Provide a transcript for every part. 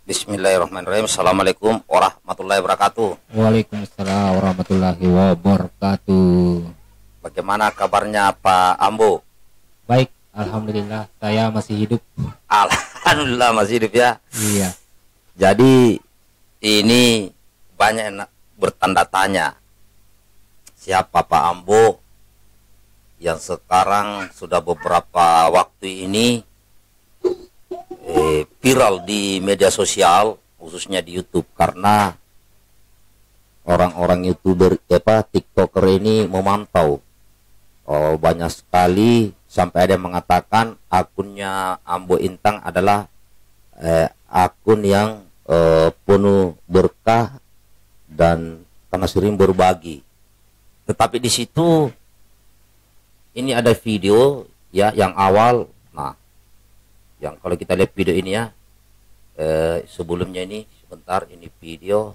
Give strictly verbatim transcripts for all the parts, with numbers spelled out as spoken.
Bismillahirrahmanirrahim. Assalamualaikum warahmatullahi wabarakatuh. Waalaikumsalam warahmatullahi wabarakatuh. Bagaimana kabarnya Pak Ambo? Baik, alhamdulillah saya masih hidup. Alhamdulillah masih hidup ya. Iya. Jadi ini banyak yang bertanda tanya, siapa Pak Ambo yang sekarang sudah beberapa waktu ini eh, viral di media sosial, khususnya di YouTube, karena orang-orang YouTuber apa TikToker ini memantau oh, banyak sekali, sampai ada yang mengatakan akunnya Ambo Intang adalah eh, akun yang eh, penuh berkah dan karena sering berbagi. Tetapi di situ ini ada video ya yang awal. Nah, yang kalau kita lihat video ini ya, eh, sebelumnya ini sebentar, ini video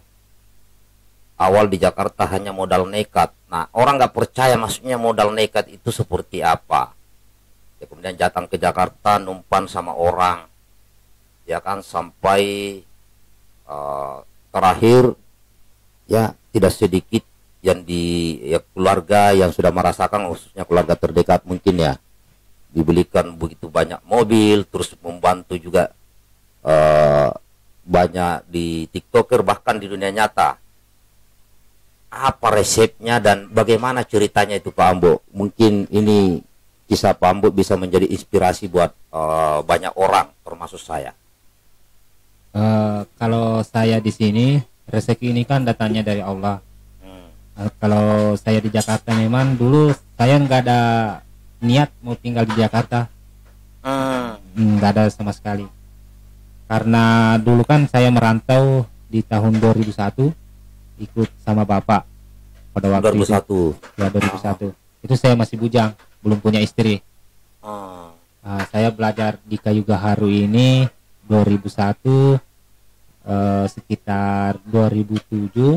awal di Jakarta hanya modal nekat. Nah, orang nggak percaya maksudnya modal nekat itu seperti apa. Ya, kemudian datang ke Jakarta numpan sama orang, ya kan, sampai uh, terakhir ya tidak sedikit yang di ya, keluarga yang sudah merasakan, khususnya keluarga terdekat mungkin ya, dibelikan begitu banyak mobil, terus membantu juga uh, banyak di TikToker bahkan di dunia nyata. Apa resepnya dan bagaimana ceritanya itu Pak Ambo? Mungkin ini kisah Pak Ambo bisa menjadi inspirasi buat uh, banyak orang termasuk saya. Uh, kalau saya di sini, rezeki ini kan datangnya dari Allah. Hmm. Uh, kalau saya di Jakarta memang dulu saya nggak ada niat mau tinggal di Jakarta, nggak hmm. ada sama sekali. Karena dulu kan saya merantau di tahun dua ribu satu, ikut sama bapak pada waktu dua ribu satu. Itu ya dua ribu satu. Oh. Itu saya masih bujang, belum punya istri. Oh. Nah, saya belajar di Kayu Gaharu ini dua ribu satu, eh, sekitar dua ribu tujuh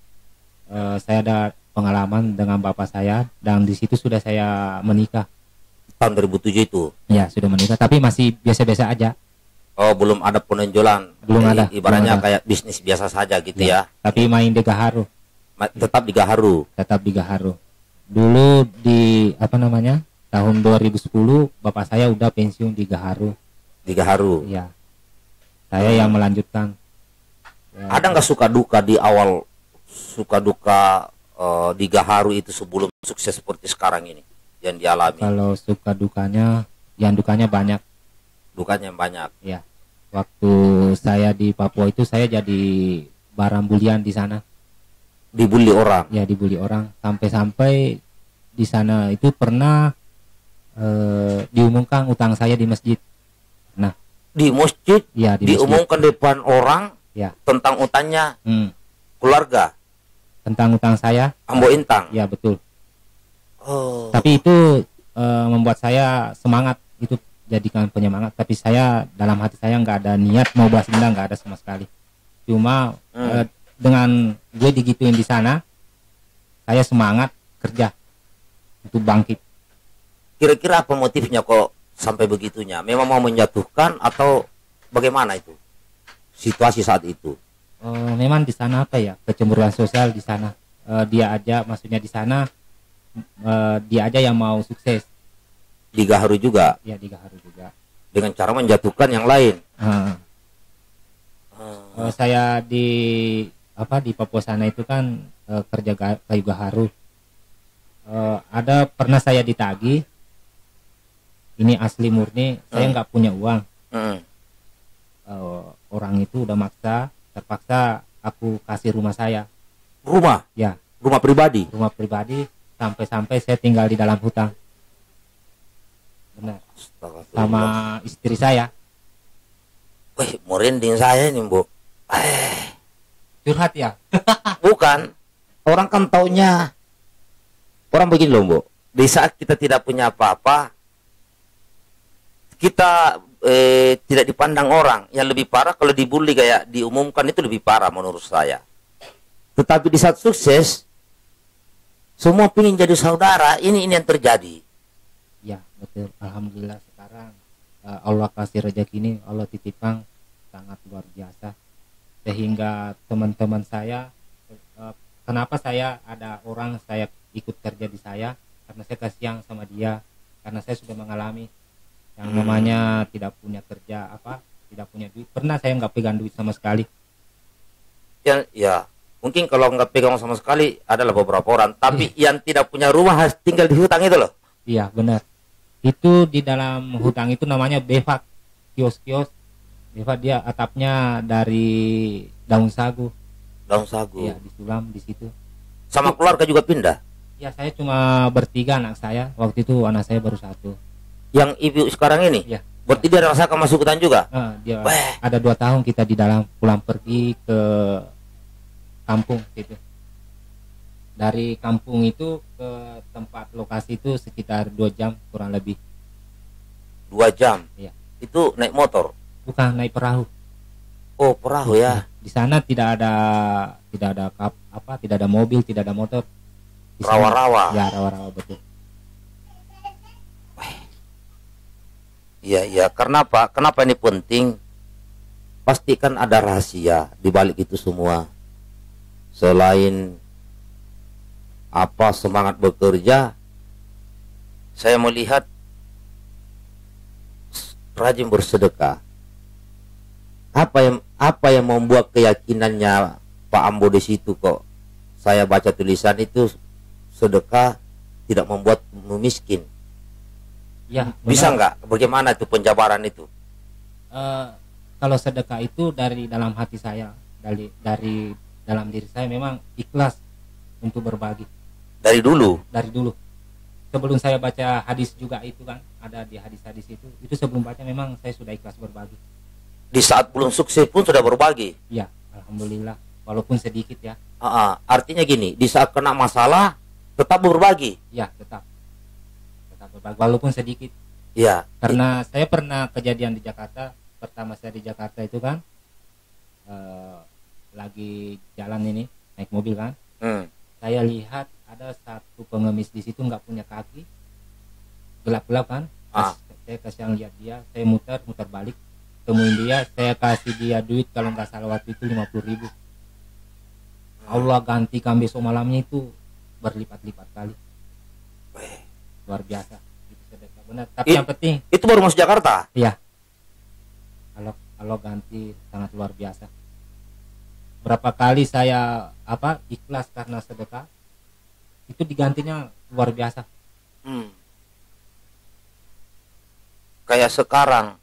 eh, saya ada pengalaman dengan bapak saya, dan di situ sudah saya menikah. Tahun dua ribu tujuh itu? Ya, sudah menikah, tapi masih biasa-biasa aja. Oh, belum ada penonjolan? Belum ada. Ibaratnya belum ada. Kayak bisnis biasa saja gitu ya? Ya, tapi main di Gaharu. Tetap di Gaharu? Tetap di Gaharu. Dulu di, apa namanya, tahun dua ribu sepuluh, bapak saya udah pensiun di Gaharu. Di Gaharu? Ya. Saya hmm. yang melanjutkan. Ya. Ada nggak suka duka di awal, suka duka Uh, di Gaharu itu sebelum sukses seperti sekarang ini yang dialami? Kalau suka dukanya, yang dukanya banyak. Dukanya banyak. Ya. Waktu saya di Papua itu saya jadi barang bulian di sana. Dibully orang? Ya, dibully orang. Sampai-sampai di sana itu pernah uh, diumumkan utang saya di masjid. Nah, di masjid? Ya, di diumumkan masjid. Depan orang? Ya. Tentang utangnya hmm. keluarga? Tentang utang saya, Ambo Intang. Ya, betul. Oh. Tapi itu e, membuat saya semangat, itu jadikan penyemangat. Tapi saya dalam hati saya nggak ada niat mau balas dendam, nggak ada sama sekali. Cuma hmm. e, dengan gue digituin di sana, saya semangat kerja untuk bangkit. Kira-kira apa motifnya kok sampai begitunya? Memang mau menjatuhkan atau bagaimana itu situasi saat itu? Uh, memang di sana apa ya, kecemburuan sosial di sana. Uh, dia aja, maksudnya di sana uh, dia aja yang mau sukses. Di Gaharu juga? Ya, di Gaharu juga. Dengan cara menjatuhkan yang lain. Uh. Uh, saya di apa di Papua sana itu kan uh, kerja ga, Kayu Gaharu. Uh, ada pernah saya ditagih. Ini asli murni, saya nggak punya uang. Uh. Uh, orang itu udah maksa. Terpaksa aku kasih rumah saya. Rumah? Ya. Rumah pribadi? Rumah pribadi, sampai-sampai saya tinggal di dalam hutan. Benar. Sama istri saya. Wih, merinding saya nih, Bu. Eh. Curhat ya? Bukan. Orang kan taunya. Orang begini loh, Bu. Di saat kita tidak punya apa-apa, kita Eh, tidak dipandang orang. Yang lebih parah kalau dibully kayak diumumkan, itu lebih parah menurut saya. Tetapi di saat sukses, semua ingin jadi saudara. Ini ini yang terjadi. Ya, betul. Alhamdulillah sekarang uh, Allah kasih rezeki ini, Allah titipkan sangat luar biasa. sehingga teman-teman saya, eh, kenapa saya ada orang saya ikut kerja di saya, karena saya kasihan sama dia, karena saya sudah mengalami yang Hmm. namanya tidak punya kerja, apa tidak punya duit. Pernah saya nggak pegang duit sama sekali. Ya, ya. Mungkin kalau nggak pegang sama sekali adalah beberapa orang, tapi yang tidak punya rumah harus tinggal di hutan itu loh. Iya benar, itu di dalam hutan itu namanya bevak, kios-kios bevak, dia atapnya dari daun sagu. Daun sagu. Iya, disulam di situ. Sama keluarga juga pindah. Ya saya cuma bertiga anak saya, waktu itu anak saya baru satu. Yang ibu sekarang ini, Ya, berarti dia rasakan masuk hutan juga. nah, dia Weh. ada dua tahun kita di dalam, pulang pergi ke kampung gitu. Dari kampung itu ke tempat lokasi itu sekitar dua jam kurang lebih. Dua jam. Iya. Itu naik motor. Bukan naik perahu. Oh, perahu ya. Di sana tidak ada tidak ada kap, apa tidak ada mobil, tidak ada motor. Di sana- Rawa-rawa. Ya, rawa-rawa betul. Iya, iya. Kenapa? Kenapa ini penting? Pastikan ada rahasia di balik itu semua. Selain apa semangat bekerja, saya melihat rajin bersedekah. Apa yang apa yang membuat keyakinannya Pak Ambo di situ kok? Saya baca tulisan itu sedekah tidak membuat miskin. Ya, Bisa benar. nggak? Bagaimana itu penjabaran itu? Eh, kalau sedekah itu dari dalam hati saya, dari dari dalam diri saya memang ikhlas untuk berbagi Dari dulu. dari dulu. Sebelum saya baca hadis juga itu kan, ada di hadis-hadis itu. Itu sebelum baca memang saya sudah ikhlas berbagi. Di saat belum sukses pun sudah berbagi. Ya, alhamdulillah, walaupun sedikit ya. Ah, ah. Artinya gini, di saat kena masalah tetap berbagi. Ya, tetap tetap berbagi walaupun sedikit. Ya. Karena saya pernah kejadian di Jakarta, pertama saya di Jakarta itu kan eh, lagi jalan ini naik mobil kan, Hmm. saya lihat ada satu pengemis di situ nggak punya kaki, gelap-gelap kan. Ah. Saya kasih yang lihat dia, saya muter muter balik temuin dia, saya kasih dia duit kalau nggak salah waktu itu lima puluh ribu. Allah gantikan besok malamnya itu berlipat-lipat kali, Weh. luar biasa. Itu sedekah benar, tapi It- yang penting Itu baru masuk Jakarta. ya kalau kalau ganti sangat luar biasa. Berapa kali saya apa ikhlas karena sedekah, itu digantinya luar biasa. Hmm. Kayak sekarang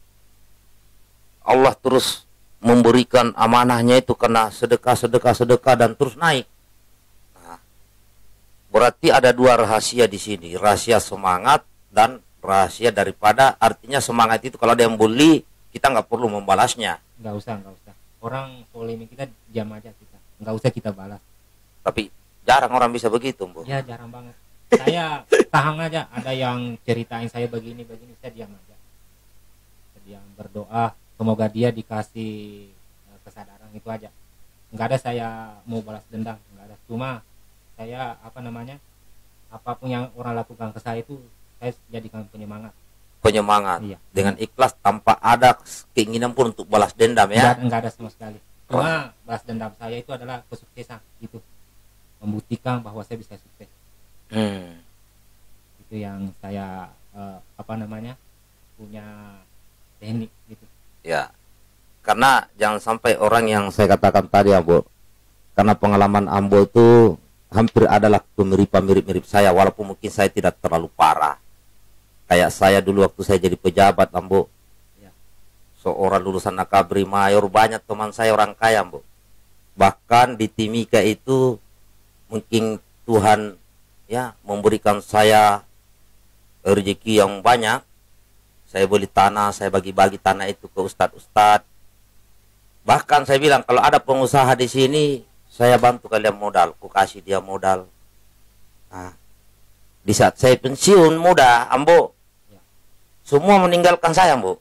Allah terus memberikan amanahnya itu karena sedekah, sedekah, sedekah dan terus naik. Nah, berarti ada dua rahasia di sini, rahasia semangat dan rahasia daripada, artinya semangat itu kalau ada yang bully kita nggak perlu membalasnya, Nggak usah nggak usah orang polemik, kita diam aja, kita nggak usah kita balas. tapi jarang orang bisa begitu, Bu. Ya jarang banget. Saya tahan aja, ada yang ceritain saya begini begini, saya diam aja, saya diam, berdoa semoga dia dikasih eh, kesadaran, itu aja. Nggak ada saya mau balas dendam, nggak ada. Cuma saya apa namanya, apapun yang orang lakukan ke saya itu saya jadikan penyemangat. Penyemangat. Iya. Dengan ikhlas tanpa ada keinginan pun untuk balas dendam ya. Nggak, nggak ada sama sekali. Cuma balas dendam saya itu adalah kesuksesan, itu membuktikan bahwa saya bisa sukses. Hmm. Itu yang saya eh, apa namanya punya teknik gitu. Ya, karena jangan sampai orang yang saya katakan tadi, Ambo, karena pengalaman Ambo itu hampir adalah pemiripan mirip-mirip saya, walaupun mungkin saya tidak terlalu parah. Kayak saya dulu waktu saya jadi pejabat, Ambo, Ya. seorang lulusan Akabri Mayor, banyak teman saya orang kaya, Ambo. Bahkan di Timika itu mungkin Tuhan ya memberikan saya rezeki yang banyak. Saya beli tanah, saya bagi-bagi tanah itu ke ustadz-ustadz. Bahkan saya bilang kalau ada pengusaha di sini, saya bantu kalian modal, ku kasih dia modal. Nah, di saat saya pensiun muda, Ambo, Ya. semua meninggalkan saya, Ambo.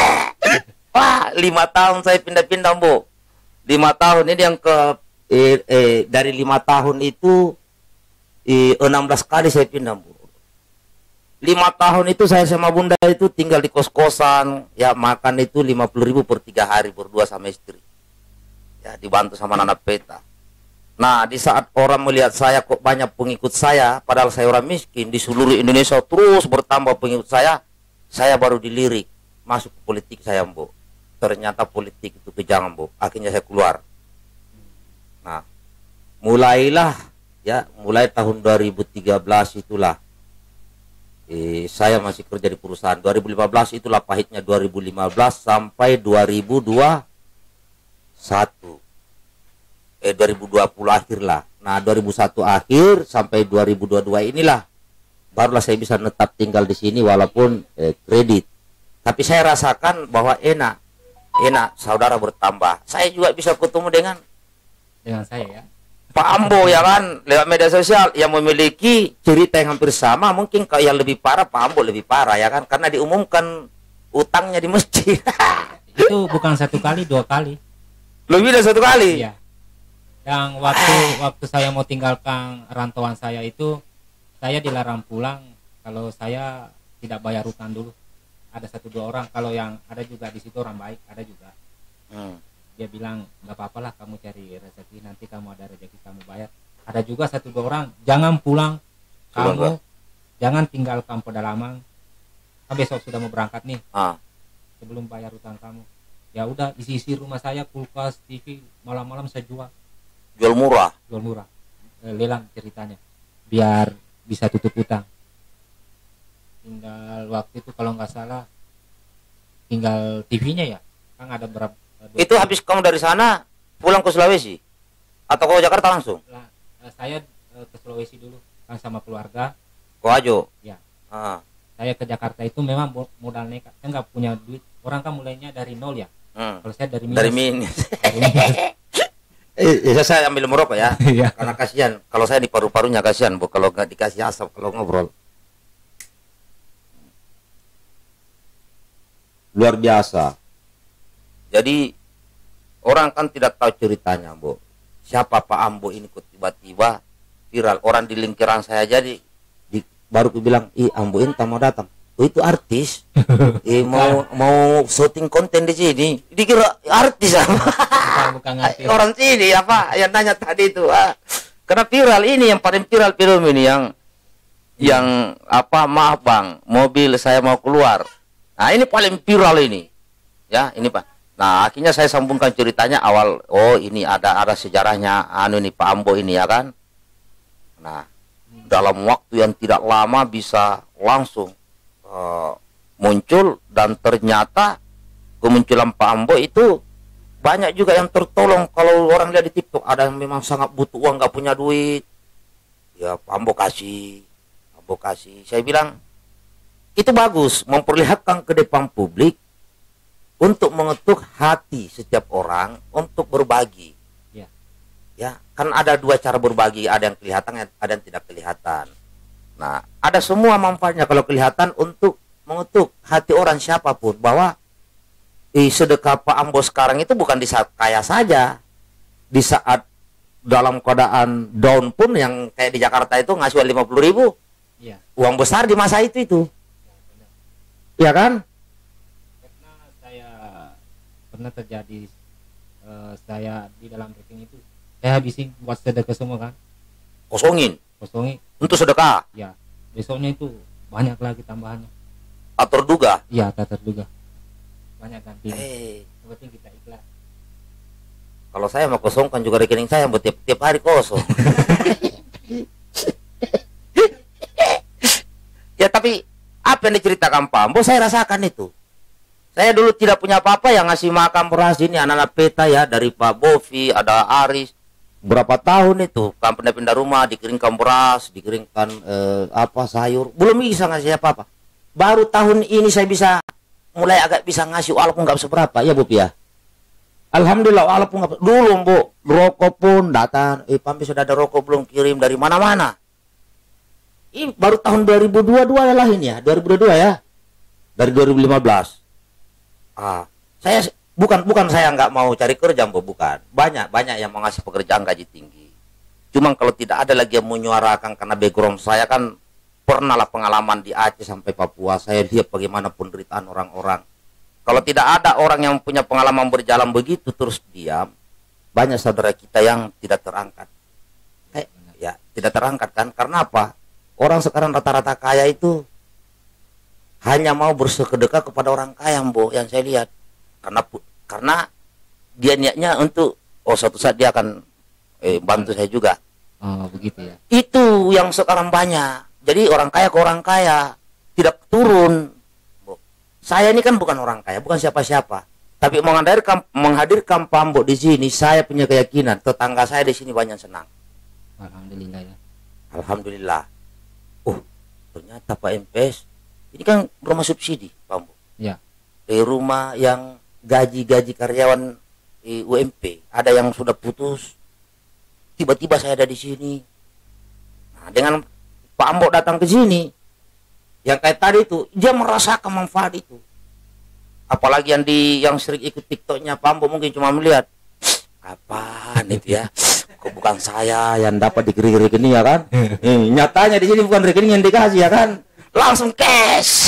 Wah, lima tahun saya pindah-pindah, Ambo. Lima tahun ini yang ke eh, eh, dari lima tahun itu eh, enam belas kali saya pindah, Ambo. Lima tahun itu saya sama bunda itu tinggal di kos-kosan, ya makan itu lima puluh ribu per tiga hari berdua sama istri. ya dibantu sama Nana Peta. Nah, di saat orang melihat saya kok banyak pengikut saya, padahal saya orang miskin, di seluruh Indonesia terus bertambah pengikut saya, saya baru dilirik masuk ke politik saya, Bu. Ternyata politik itu kejam, Bu. Akhirnya saya keluar. Nah, mulailah ya, mulai tahun dua ribu tiga belas itulah eh, saya masih kerja di perusahaan. Dua ribu lima belas itulah pahitnya, dua ribu lima belas sampai dua ribu dua puluh satu. Eh dua ribu dua puluh akhir lah. Nah, dua ribu satu akhir sampai dua ribu dua puluh dua inilah barulah saya bisa netap tinggal di sini walaupun eh, kredit. Tapi saya rasakan bahwa enak. Enak, saudara bertambah. Saya juga bisa ketemu dengan dengan saya ya. Pak Ambo ya kan, lewat media sosial yang memiliki cerita yang hampir sama. Mungkin kalau yang lebih parah, Pak Ambo lebih parah ya kan, karena diumumkan utangnya di masjid. Itu bukan satu kali, dua kali. Lebih dari satu kali. Iya. Yang waktu waktu saya mau tinggalkan rantauan saya itu, saya dilarang pulang kalau saya tidak bayar hutang dulu. Ada satu dua orang, kalau yang ada juga di situ orang baik, ada juga. Hmm. Dia bilang nggak apa-apa lah, kamu cari rezeki, nanti kamu ada rezeki kamu bayar. Ada juga satu dua orang, jangan pulang, kamu Pulang, jangan tinggalkan pedalaman. Kan besok sudah mau berangkat nih, ah. sebelum bayar hutang kamu. Ya udah, isi-isi rumah saya, kulkas, T V, malam-malam saya jual. Jual murah. Jual murah. E, lelang ceritanya, biar bisa tutup hutang. Tinggal waktu itu kalau nggak salah, tinggal T V-nya ya, kan ada berapa. Itu habis kamu dari sana pulang ke Sulawesi atau ke Jakarta langsung? Nah, saya ke Sulawesi dulu kan sama keluarga. Koajo. Ya. Ah. Saya ke Jakarta itu memang modal nekat. Saya nggak punya duit. Orang kan mulainya dari nol ya. Hmm. Kalau saya dari minus. Dari minus. Dari minus. eh, saya ambil merokok ya. Karena kasihan. Kalau saya di paru-parunya kasihan, Bu. Kalau nggak dikasih asap kalau ngobrol. Luar biasa. Jadi orang kan tidak tahu ceritanya, Bu. Siapa Pak Ambo ini kok tiba-tiba viral. Orang di lingkaran saya jadi di, baru aku bilang, ih Ambo ini mau datang. Oh, itu artis. eh, mau mau syuting konten di sini. Dikira artis apa? Bukan artis. Orang sini apa yang nanya tadi itu. Ah. Karena viral ini yang paling viral film ini yang yang apa, maaf Bang, mobil saya mau keluar. Nah, ini paling viral ini. Ya, ini Pak. Nah, akhirnya saya sambungkan ceritanya awal. Oh, ini ada ada sejarahnya anu ini Pak Ambo ini ya kan. Nah, dalam waktu yang tidak lama bisa langsung uh, muncul, dan ternyata kemunculan Pak Ambo itu banyak juga yang tertolong. Kalau orang lihat di TikTok, ada yang memang sangat butuh uang, nggak punya duit, ya Pak Ambo kasih, Ambo kasih. Saya bilang itu bagus, memperlihatkan ke depan publik untuk mengetuk hati setiap orang untuk berbagi. Ya. Ya, kan ada dua cara berbagi, ada yang kelihatan, ada yang tidak kelihatan. Nah, ada semua manfaatnya kalau kelihatan untuk mengetuk hati orang siapapun bahwa eh, sedekah Pak Ambo sekarang itu bukan di saat kaya saja, di saat dalam keadaan down pun, yang kayak di Jakarta itu ngasih uang lima puluh ribu. Ya. Uang besar di masa itu itu. Ya, ya kan? Pernah terjadi uh, saya di dalam rekening itu saya habisin buat sedekah semua kan, kosongin kosongin untuk sedekah ya, besoknya itu banyak lagi tambahannya, tak terduga. Iya, tak terduga banyak ganti. Hey. Yang penting kita ikhlas. Kalau saya mau kosongkan juga rekening saya buat tiap, tiap hari kosong. Ya, tapi apa yang diceritakan Pak Ambo saya rasakan itu. Saya dulu tidak punya apa-apa, yang ngasih makan beras ini anak-anak peta ya, dari Pak Bovi, ada Aris. Berapa tahun itu kan pindah-pindah rumah, dikirimkan beras, dikirimkan eh, apa sayur, belum bisa ngasih apa-apa. Baru tahun ini saya bisa mulai agak bisa ngasih, walaupun nggak seberapa ya Bu ya. Alhamdulillah, walaupun nggak, dulu Bu rokok pun datang, eh Pampi sudah ada rokok belum, kirim dari mana-mana. Ini baru tahun dua ribu dua puluh dua lah ini ya, dua ribu dua puluh dua ya, dari dua ribu lima belas. Ah, saya bukan bukan saya nggak mau cari kerja, Bu, bukan. Banyak banyak yang mau ngasih pekerjaan gaji tinggi. Cuma kalau tidak ada lagi yang menyuarakan, karena background saya kan pernah lah pengalaman di Aceh sampai Papua. Saya lihat bagaimana penderitaan orang-orang. Kalau tidak ada orang yang punya pengalaman berjalan begitu terus diam, banyak saudara kita yang tidak terangkat. Eh, ya, tidak terangkat kan? Karena apa? Orang sekarang rata-rata kaya itu hanya mau bersedekah kepada orang kaya, Mbok, yang saya lihat. Karena karena dia niatnya untuk oh suatu saat dia akan eh, bantu saya juga. Oh, begitu ya. Itu yang sekarang banyak. Jadi orang kaya ke orang kaya tidak turun. Mbok. Saya ini kan bukan orang kaya, bukan siapa-siapa. Tapi menghadirkan menghadirkan Pak Mbok di sini, saya punya keyakinan tetangga saya di sini banyak senang. Alhamdulillah ya. Alhamdulillah. Oh, ternyata Pak M P S ini kan rumah subsidi, Pak Mbok. Ya. Di rumah yang gaji-gaji karyawan eh, U M P, ada yang sudah putus. Tiba-tiba saya ada di sini. Nah, dengan Pak Mbok datang ke sini, yang kayak tadi itu, dia merasakan manfaat itu. Apalagi yang di yang sering ikut TikToknya Pak Mbok mungkin cuma melihat apaan itu ya, kok bukan saya yang dapat dikiri rekening ya kan? Eh, nyatanya di sini bukan rekening yang dikasih ya kan, langsung cash.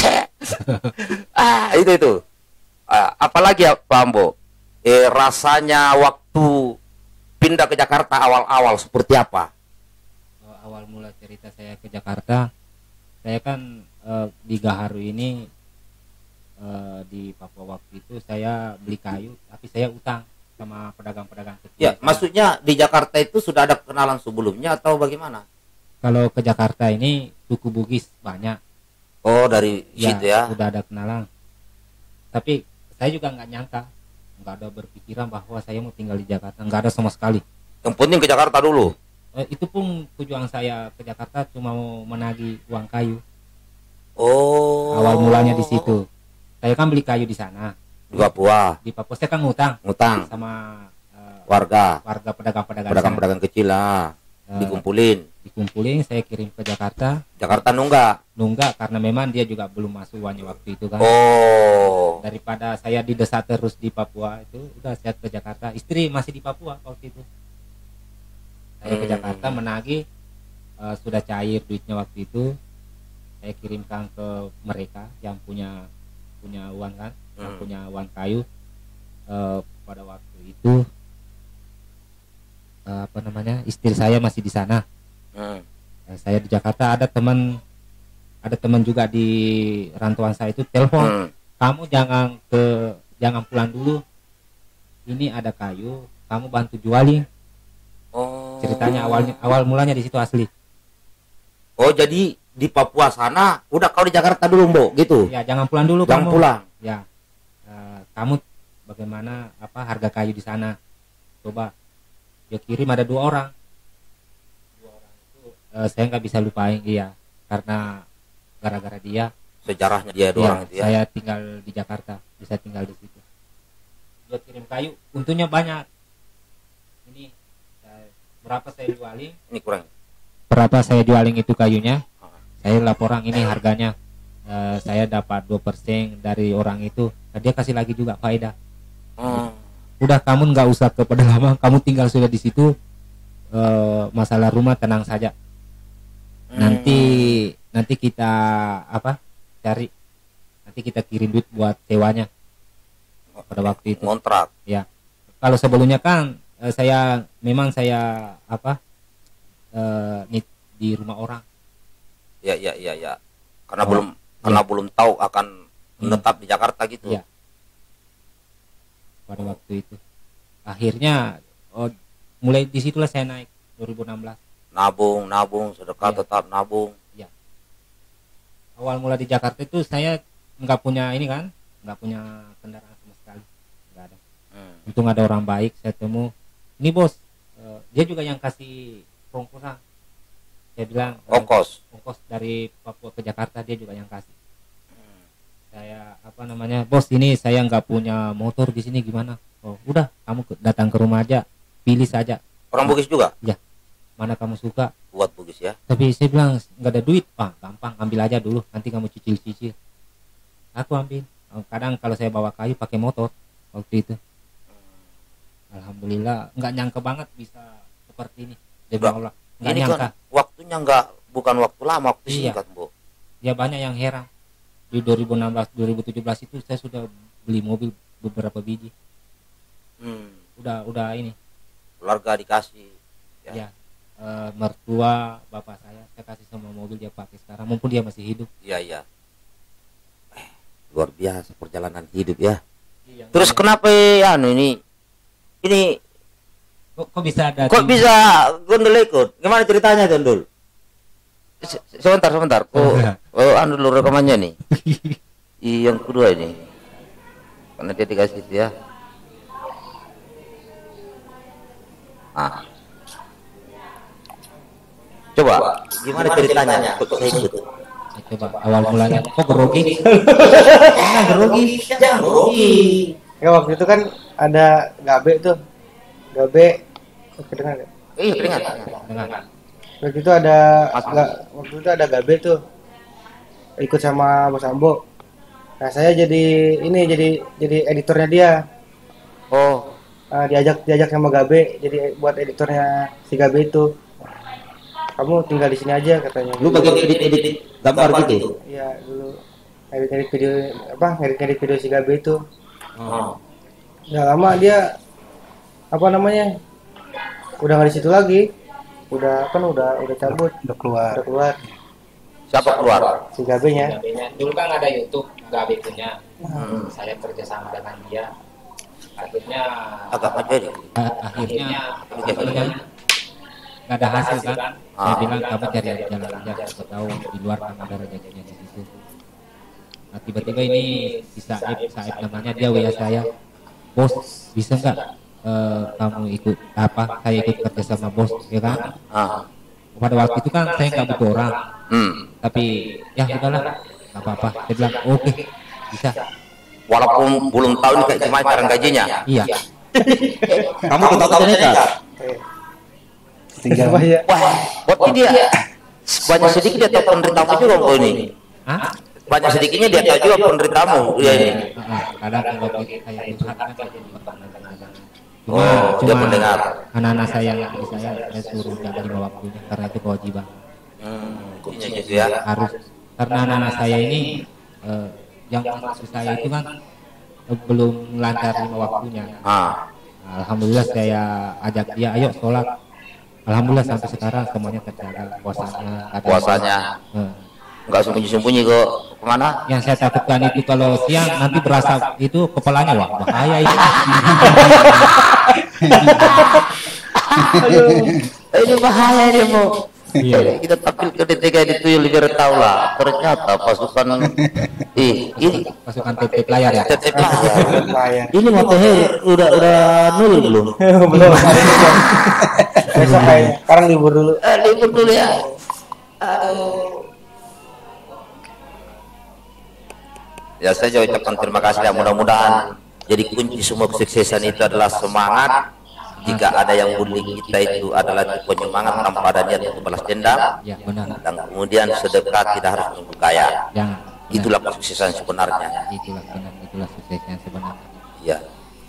Ah itu itu. Ah, apalagi ya Pak Mbok, eh, rasanya waktu pindah ke Jakarta awal-awal seperti apa? Awal mula cerita saya ke Jakarta, saya kan eh, di Gaharu ini. Uh, di Papua waktu itu saya beli kayu, tapi saya utang sama pedagang-pedagang kecil. Ya, maksudnya di Jakarta itu sudah ada kenalan sebelumnya atau bagaimana? Kalau ke Jakarta ini suku Bugis banyak. Oh, dari Ya, situ ya? sudah ada kenalan. Tapi saya juga nggak nyangka, nggak ada berpikiran bahwa saya mau tinggal di Jakarta, nggak ada sama sekali. Yang penting ke Jakarta dulu. Uh, itu pun tujuan saya ke Jakarta cuma mau menagih uang kayu. Oh. Awal mulanya di situ. Saya kan beli kayu di sana. Di Papua. Di Papua saya kan ngutang. Ngutang. Sama uh, warga. Warga pedagang-pedagang. Pedagang-pedagang kecil lah. Uh, dikumpulin. Dikumpulin, saya kirim ke Jakarta. Jakarta nunggak? Nunggak karena memang dia juga belum masuk uangnya waktu itu kan. Oh. Daripada saya didesak terus di Papua itu, udah saya ke Jakarta. Istri masih di Papua waktu itu. Saya hmm. ke Jakarta menagih, uh, sudah cair duitnya waktu itu. Saya kirimkan ke mereka yang punya punya uang kan, hmm. yang punya uang kayu. Uh, pada waktu itu uh, apa namanya, istri saya masih di sana. Hmm. Uh, saya di Jakarta, ada teman ada teman juga di rantauan saya itu telepon, hmm. kamu jangan ke jangan pulang dulu, ini ada kayu, kamu bantu jualin. Oh. Ceritanya awalnya awal mulanya di situ asli. Oh, jadi di Papua sana udah kau di Jakarta dulu, Mbok, gitu. Ya, jangan pulang dulu. Jangan kamu. pulang. Ya. Uh, kamu bagaimana apa harga kayu di sana? Coba. Dia kirim ada dua orang. Dua orang itu uh, saya nggak bisa lupain dia karena gara-gara dia. Sejarahnya dia dua ya, orang itu ya. Saya tinggal di Jakarta, bisa tinggal di situ. Dia kirim kayu, untungnya banyak. Ini saya, berapa saya jualin? Ini kurang. Berapa saya jualin itu kayunya? Saya laporan ini harganya, uh, saya dapat dua persen dari orang itu. Nah, dia kasih lagi juga faedah. Hmm. Udah, kamu nggak usah ke pedalaman, kamu tinggal sudah di situ. Uh, masalah rumah tenang saja. Hmm. Nanti nanti kita apa? Cari. Nanti kita kirim duit buat sewanya. Pada waktu itu. Kontrak. Ya. Kalau sebelumnya kan uh, saya memang saya apa? Uh, di rumah orang. Ya ya ya ya. Karena oh, belum karena ya. belum tahu akan menetap hmm. di Jakarta gitu. Ya. Pada waktu itu. Akhirnya oh, mulai disitulah saya naik dua ribu enam belas. Nabung, nabung, sedekah ya. Tetap nabung. Ya. Awal mula di Jakarta itu saya nggak punya ini kan, nggak punya kendaraan sama sekali, nggak ada. Hmm. Untung ada orang baik, saya temu. Ini bos, uh, dia juga yang kasih ongkosan. Saya bilang ongkos ongkos dari Papua ke Jakarta dia juga yang kasih. Hmm. Saya apa namanya, bos ini saya nggak punya motor di sini gimana? Oh udah, kamu datang ke rumah aja, pilih saja. Orang Bugis juga? Ya, mana kamu suka. Buat Bugis ya. Tapi saya bilang nggak ada duit, pak gampang ambil aja dulu, nanti kamu cicil-cicil. Aku ambil. Kadang kalau saya bawa kayu pakai motor waktu itu. Hmm. Alhamdulillah, nggak nyangka banget bisa seperti ini. Demi Allah. Nggak ini nyangka. Kan waktunya nggak bukan waktu lama, waktu iya. singkat, Bu. Ya banyak yang heran. Di dua ribu enam belas dua ribu tujuh belas itu saya sudah beli mobil beberapa biji. Hmm. Udah udah ini keluarga dikasih. Ya. Ya, eh, mertua bapak saya saya kasih semua mobil dia pakai sekarang, mumpun dia masih hidup. Iya iya. Eh, luar biasa perjalanan hidup ya. Iya, Terus iya. kenapa ya anu ini ini Kok, kok bisa ada? kok tim- bisa Gondol ikut? Gimana ceritanya Gondol? Se- Sebentar sebentar. Oh, oh anu dulu rekamannya nih. I, yang kedua ini. Karena dia dikasih itu ya. Ah. Coba gimana ceritanya? Kok saya ikut? Ya, coba awal mulanya kok grogi? Jangan grogi, jangan grogi. Ya waktu itu kan ada Gabe tuh. Gabe kedengar nggak? Iya, keringat. Dengan Waktu itu ada Mas. nggak waktu itu ada Gabe tuh. Ikut sama Bos Ambo. Nah, saya jadi ini jadi jadi editornya dia. Oh, Ah, diajak diajak sama Gabe jadi buat editornya si Gabe itu. Kamu tinggal di sini aja katanya. lu bagian edit-edit gambar gitu. Iya, dulu edit-edit video apa? Edit-edit video si Gabe itu. Oh. Nggak lama dia apa namanya? Udah nggak di situ lagi. Udah kan udah udah cabut, udah keluar. Udah keluar Siapa keluar? si Gabe-nya. Gabenya. Dulu kan ada YouTube Gabe punya. Hmm. Saya kerjasama dengan dia. Akhirnya Agak aja deh. a- akhirnya akhirnya nggak ada hasil kan. Saya Ah. bilang kamu cari jalan aja. Siapa tahu di luar kan ada rezekinya di situ. Nah, tiba-tiba ini si Saib, Saib namanya, dia W A saya, bos bisa nggak eh, kamu ikut apa? Saya ikut kerja sama bos, ya kan? Ah. Pada waktu itu kan saya nggak butuh orang, Hmm. tapi ya udahlah, nggak apa-apa. Saya bilang oke, bisa. Walaupun belum tahu ini kayak gimana cara gajinya. Iya. Kamu ketakutan nekat. Eh. Tinggal ya. Wah, buat dia banyak sedikit dia tahu penderitamu juga kok ini. Hah? Banyak sedikitnya dia tahu juga penderitamu. Ya ini. Heeh, kadang kalau saya curhat kan saya jadi kadang-kadang. Cuma, Oh, dia cuma pendengar. anak-anak saya yang di saya, saya suruh jaga lima waktunya karena itu kewajiban. Hmm, intinya gitu ya. Harus, karena anak-anak saya ini eh, yang masuk saya itu kan eh, belum lancar lima waktunya. Ah. Alhamdulillah saya ajak dia, ayo sholat. Alhamdulillah sampai sekarang semuanya terjaga puasanya. kadang- Puasanya Eh, nggak sembunyi-sembunyi kok kemana? yang saya takutkan itu kalau siang nanti berasa itu kepalanya, wah bahaya itu. Ini bahaya ini mau. Iya. Kita tampil ke D T K itu yang lebih tahu lah. Ternyata pasukan ih ini Pasukan T P layar ya. T T K. Lumayan. Ini matahari udah udah nul belum? Belum. Besok kayaknya. Sekarang libur dulu. Eh, libur dulu ya. Aduh. Ya saya ucapkan terima kasih ya, mudah-mudahan jadi kunci semua kesuksesan itu adalah semangat. Jika ada yang bully kita itu adalah penyemangat tanpa ada niat untuk balas dendam, Ya benar. dan kemudian sedekah tidak harus menunggu kaya. Jangan. Benar. Itulah kesuksesan sebenarnya. Itulah benar, itulah suksesnya sebenarnya. Ya.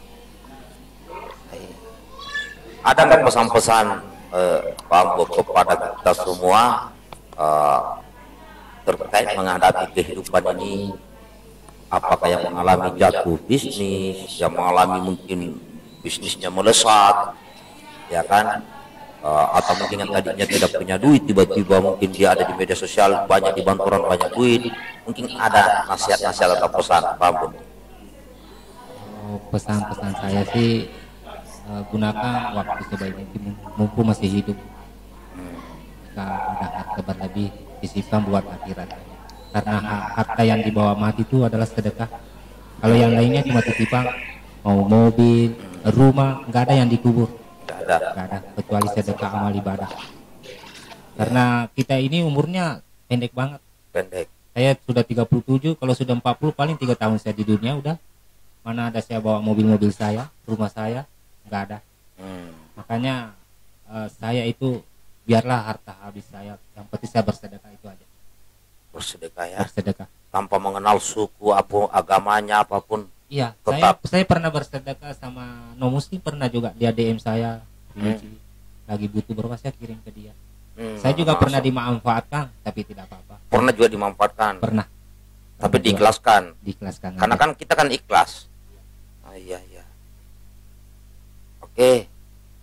Ada nggak pesan-pesan eh, Pak Ambo kepada kita semua eh, terkait menghadapi kehidupan ini? Apakah yang mengalami jatuh bisnis, yang mengalami mungkin bisnisnya melesat, ya kan? Eh, atau mungkin yang tadinya tidak punya duit, tiba-tiba mungkin dia ada di media sosial, banyak dibantu orang, banyak duit. Mungkin ada nasihat-nasihat atau pesan, Pak Ambo? Oh, pesan-pesan saya sih eh, gunakan waktu sebaik mungkin mumpung masih hidup. Jika ada harta berlebih disimpan buat akhirat. Karena ha- harta yang dibawa mati itu adalah sedekah. Kalau yang lainnya cuma titipan, mau mobil, rumah, nggak ada yang dikubur. Tidak ada. Nggak ada kecuali sedekah amal ibadah. Karena kita ini umurnya pendek banget. Pendek. Saya sudah tiga puluh tujuh, kalau sudah empat puluh paling tiga tahun saya di dunia udah. Mana ada saya bawa mobil-mobil saya, rumah saya, nggak ada. Hmm. Makanya eh, saya itu biarlah harta habis saya, yang penting saya bersedekah itu aja. Bersedekah ya, Bersedekah. tanpa mengenal suku, apa agamanya apapun. Iya, Tetap. saya saya pernah bersedekah sama non muslim, pernah juga dia D M saya, Hmm. lagi butuh berapa saya kirim ke dia. Hmm, Saya juga masuk. pernah dimanfaatkan, tapi tidak apa-apa. Pernah juga dimanfaatkan, Pernah. tapi Pernah juga diikhlaskan. Diikhlaskan. Karena aja. kan kita kan ikhlas. Ah, iya iya. Oke.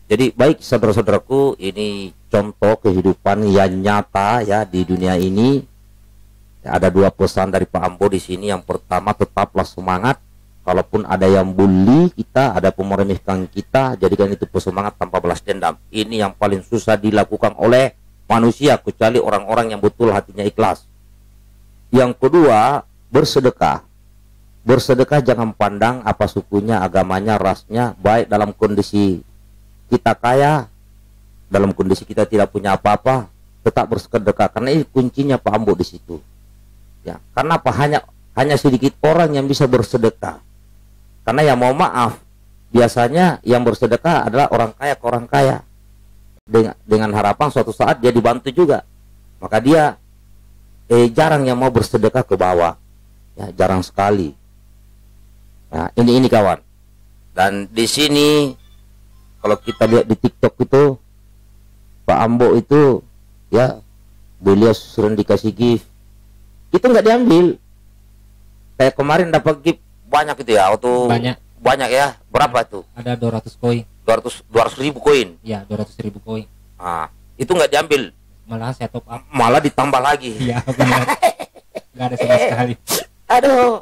Jadi baik saudara-saudaraku, ini contoh kehidupan yang nyata ya di dunia ini. Ada dua pesan dari Pak Ambo di sini. Yang pertama, tetaplah semangat. Kalaupun ada yang bully kita, ada pemeremehkan kita, jadikan itu semangat tanpa balas dendam. Ini yang paling susah dilakukan oleh manusia, kecuali orang-orang yang betul hatinya ikhlas. Yang kedua, bersedekah. Bersedekah jangan pandang apa sukunya, agamanya, rasnya, baik dalam kondisi kita kaya, dalam kondisi kita tidak punya apa-apa, tetap bersedekah. Karena ini kuncinya Pak Ambo di situ. Ya, karena apa? Hanya hanya sedikit orang yang bisa bersedekah. Karena ya mau maaf, biasanya yang bersedekah adalah orang kaya ke orang kaya. Dengan, dengan harapan suatu saat dia dibantu juga. Maka dia eh, jarang yang mau bersedekah ke bawah. Ya, jarang sekali. Nah, ini ini kawan. Dan di sini kalau kita lihat di TikTok itu, Pak Ambo itu ya beliau sering dikasih gift, itu nggak diambil. Kayak kemarin dapat gift banyak itu ya, waktu Banyak. banyak ya. Berapa itu? Ada dua ratus koin. dua ratus dua ratus ribu koin. Ya, dua ratus ribu koin. Nah, itu nggak diambil, Malahan saya top up. malah ditambah lagi. Iya, benar. Nggak ada sama sekali. Aduh.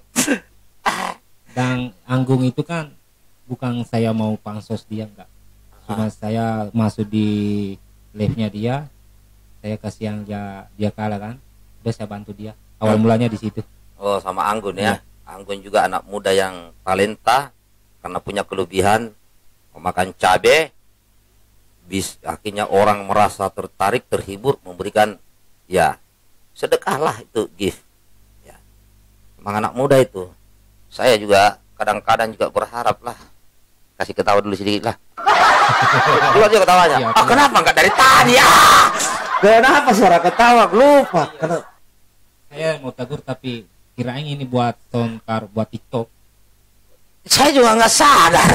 Dan Anggung itu kan bukan saya mau pansos dia, enggak. Cuma saya masuk di live-nya dia, saya kasih yang dia dia kalah kan, udah saya bantu dia. Awal mulanya di situ. Oh, sama Anggun ya. Anggun juga anak muda yang talenta, karena punya kelebihan memakan cabai, bis akhirnya orang merasa tertarik, terhibur, memberikan ya sedekahlah itu gift. Ya, emang anak muda itu. Saya juga kadang-kadang juga berharap lah, kasih ketawa dulu sedikit lah. Keluar juga ketawanya. Ya, ah, kenapa nggak dari tadi ya? Kenapa suara ketawa? Lupa. Kenapa? Saya mau tegur tapi kirain ini buat soundcard, buat TikTok. Saya juga nggak sadar.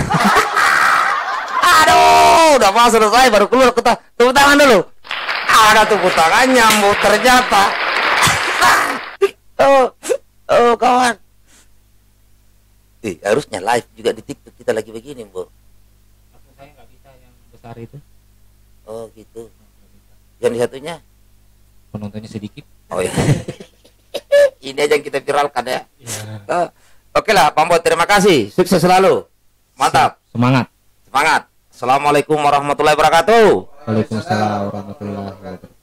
Aduh, udah pas selesai baru keluar ketawa. Tepuk tangan dulu. Ada tepuk tangan nyambung ternyata. oh, oh kawan. Eh, harusnya live juga di TikTok kita lagi begini, Bu. Aku saya nggak bisa yang besar itu. Oh, gitu. Yang di satunya? Penontonnya sedikit. Oh iya. Ini aja yang kita viralkan ya. Ya. Oh, oke lah, Pak Ambo, terima kasih. Sukses selalu. Mantap. Semangat. Semangat. Assalamualaikum warahmatullahi wabarakatuh. Waalaikumsalam warahmatullahi wabarakatuh.